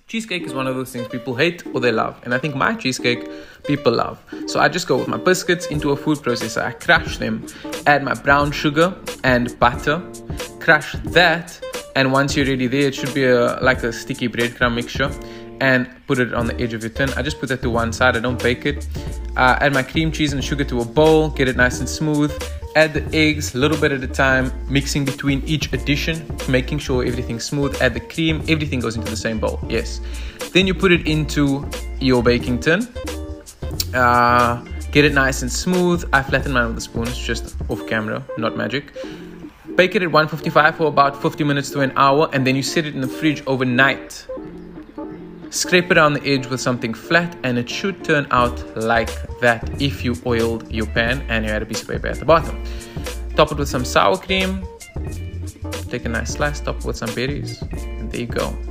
Cheesecake is one of those things people hate or they love. And I think my cheesecake, people love. So I just go with my biscuits into a food processor. I crush them, add my brown sugar and butter, crush that. And once you're ready there, it should be like a sticky breadcrumb mixture. And put it on the edge of your tin. I just put that to one side. I don't bake it. Add my cream cheese and sugar to a bowl. Get it nice and smooth. Add the eggs a little bit at a time, mixing between each addition, making sure everything's smooth. Add the cream, everything goes into the same bowl, yes. Then you put it into your baking tin. Get it nice and smooth. I flatten mine with a spoon, it's just off camera, not magic. Bake it at 155 for about 50 minutes to an hour, and then you set it in the fridge overnight. Scrape it around the edge with something flat, and it should turn out like that if you oiled your pan and you had a piece of paper at the bottom. Top it with some sour cream. Take a nice slice, top it with some berries, and there you go.